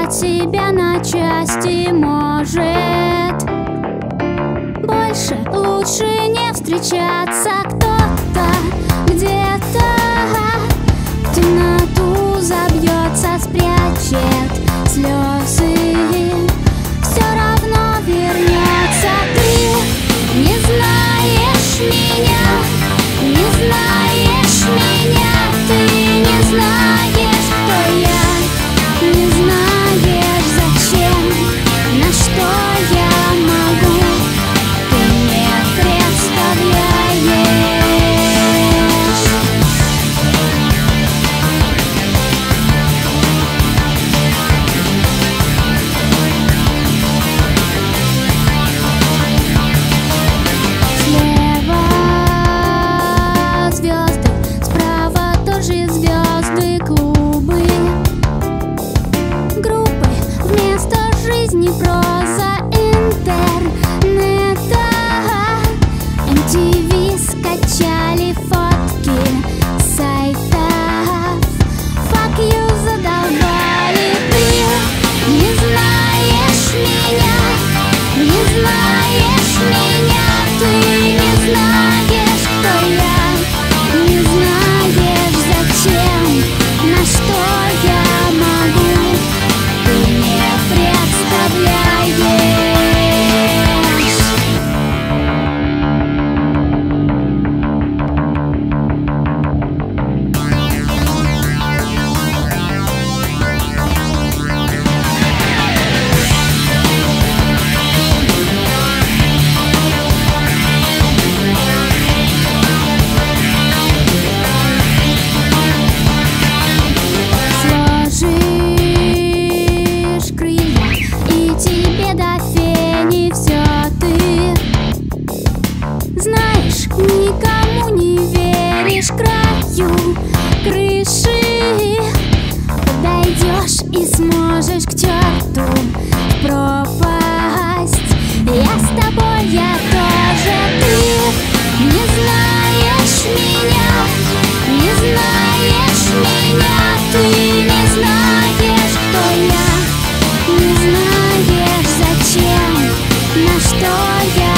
разорвать себя на части, может. Больше лучше не встречаться. Кто-то где-то в темноту забьется, спрячет слезы, все равно вернется. Ты не знаешь меня, не знаешь меня, ты не знаешь, кто я, не знаешь, зачем, на что я могу, ты не представляешь. Слева звезды, справа тоже звезды, клубы, группы, вместо жизни проза интернета. MTV скачали фотки с сайтов, fuck you задолбали. Ты не знаешь меня, не знаешь меня, ты не знаешь, кто я, не знаешь, зачем, на что я могу, ты не представляешь. Сложишь крылья, и тебе до фени все ты знаешь, никому не веришь, к краю крыши подойдешь и сможешь к черту в пропасть. Я с тобой, я тоже. Ты не знаешь меня, не знаешь меня, ты не знаешь, кто я, не знаешь, зачем, на что я